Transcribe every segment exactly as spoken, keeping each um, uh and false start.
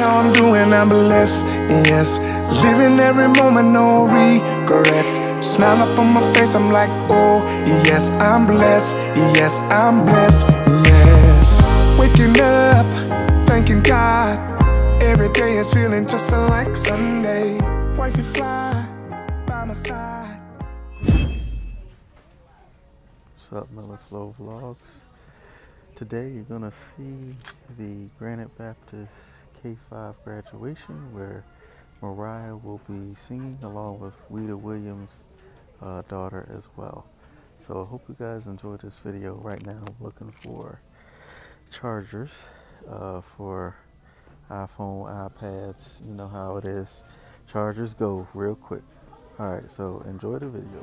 all I'm doing, I'm blessed, yes. Living every moment, no regrets. Smile up on my face, I'm like, oh, yes, I'm blessed, yes, I'm blessed, yes. Waking up, thanking God. Every day is feeling just like Sunday. Wifey fly by my side. What's up, Miller Flow Vlogs? Today you're gonna see the Granite Baptist K five graduation where Mariah will be singing along with Weeda Williams' uh, daughter as well. So I hope you guys enjoy this video. Right now I'm looking for chargers uh, for iPhone, iPads. You know how it is. Chargers go real quick. Alright, so enjoy the video.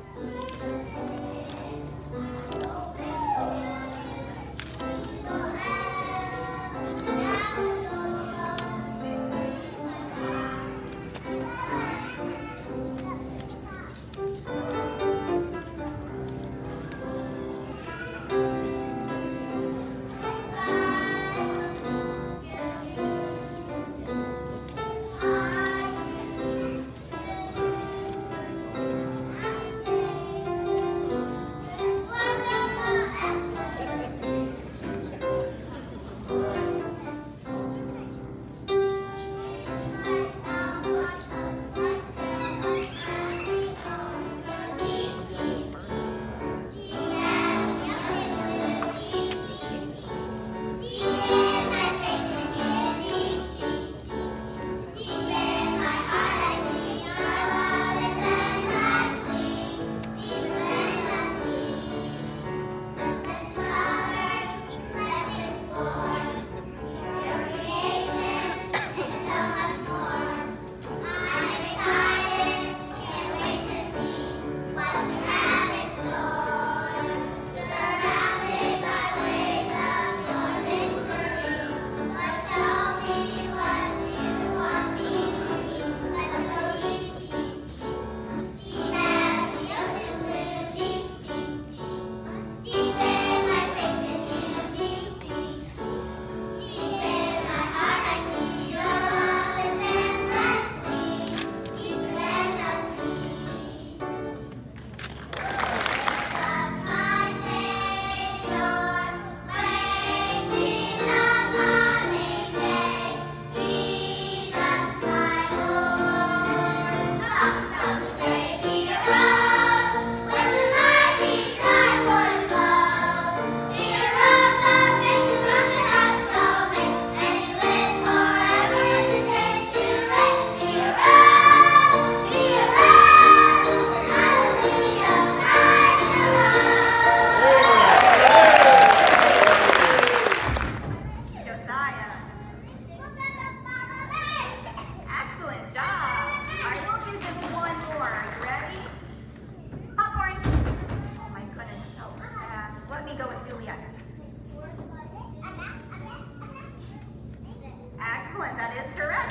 Excellent, that is correct.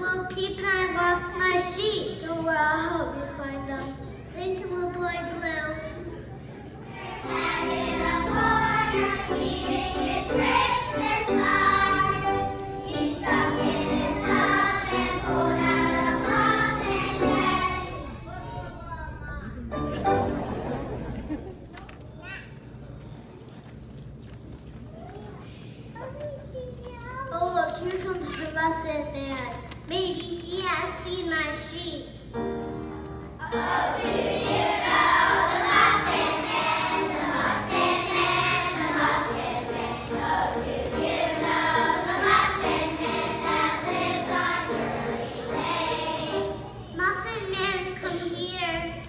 Oh, Peep and I lost my sheep. Don't worry, I'll help you find them. Thank you, little boy Blue. And in a corner, eating his Christmas pie, he stuck in his thumb and pulled out a muffin's head. Oh, look, here comes the Muffin Man. Maybe he has seen my sheep. Oh, do you know the Muffin Man, the Muffin Man, the Muffin Man? Oh, do you know the Muffin Man that lives on Drury Lane? Muffin Man, come here.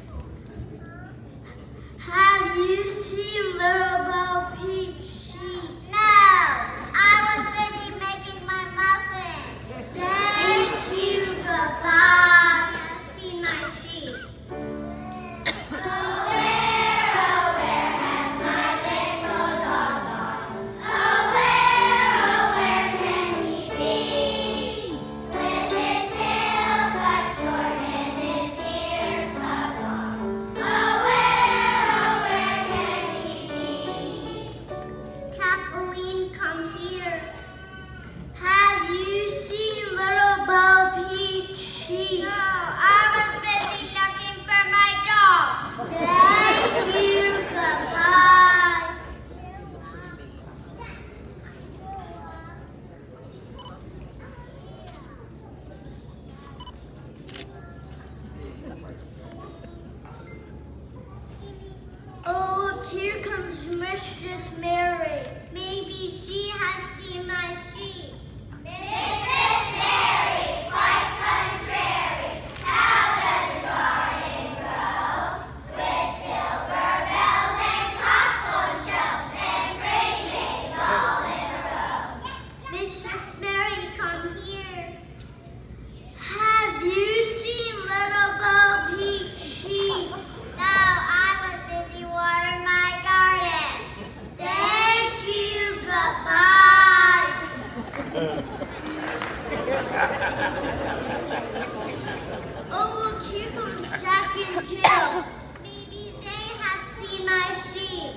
Have you seen Little Bo Peep's sheep? No, I was busy making my muffins. Thank you, goodbye. I've seen my sheep. Oh, where, oh, where has my little dog gone? Oh, where, oh, where can he be? With his tail cut short and his ears cut long. Oh, where, oh, where can he be? Kathleen, come here. Have you seen Little Bo Peep's sheep? No, I was busy looking for my dog. Thank you, goodbye. Oh, look, here comes Mistress Mary. Maybe she has seen my sheep. Mistress Mary, quite contrary, how does the garden grow? With silver bells and cockle shells and pretty maids all in a row. Mistress Mary, come here. Have you seen Little Bo Peep's sheep? No, I was busy watering my garden. Thank you, goodbye. Oh, look, here comes Jack and Jill. Maybe they have seen my sheep.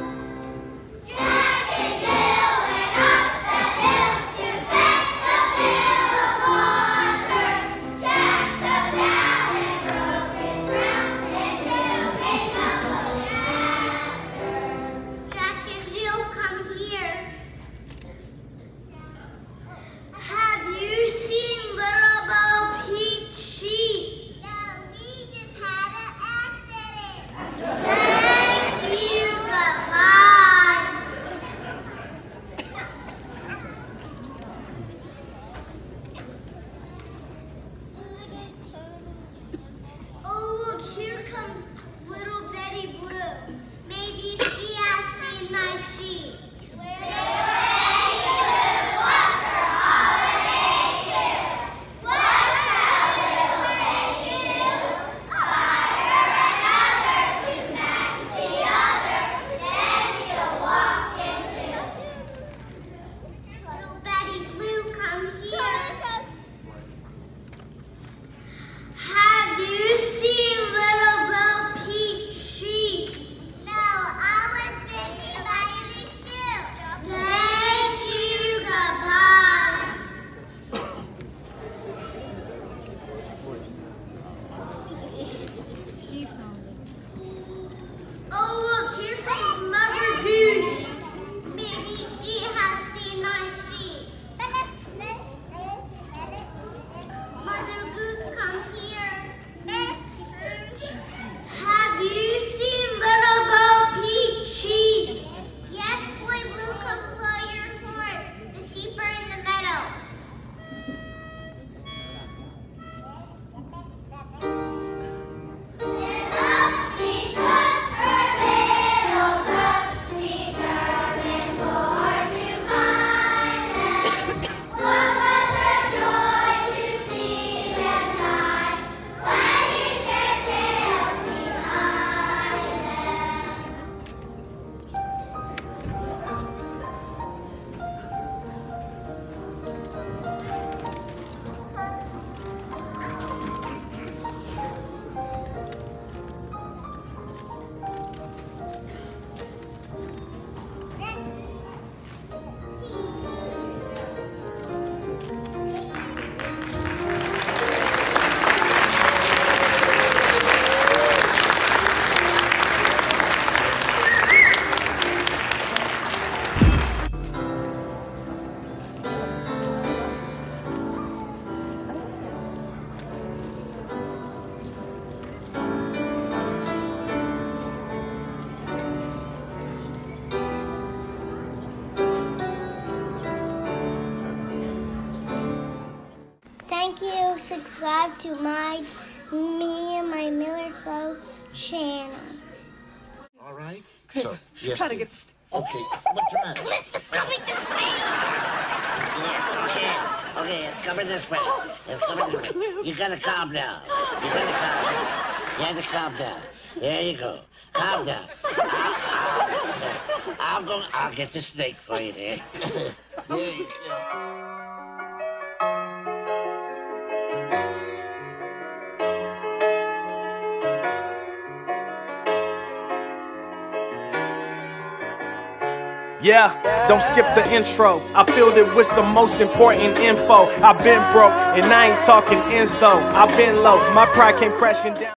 Jack and Jill went up the hill to fetch a pail of water. Jack fell down and broke his crown, and Jill came tumbling after. Jack and Jill, come here. Have you seen the subscribe to my me and my Miller Flow channel. All right. So yes. Try to get. St Okay. What's the matter? It's coming this way. Yeah. Okay. Okay. It's coming this way. It's coming this way. You gotta calm down. You gotta calm down. You have to calm down. There you go. Calm down. I'll, I'll, I'll go. I'll get the snake for you there. There you go. Yeah, don't skip the intro. I filled it with some most important info. I've been broke and I ain't talking ends though. I've been low, my pride came crashing down.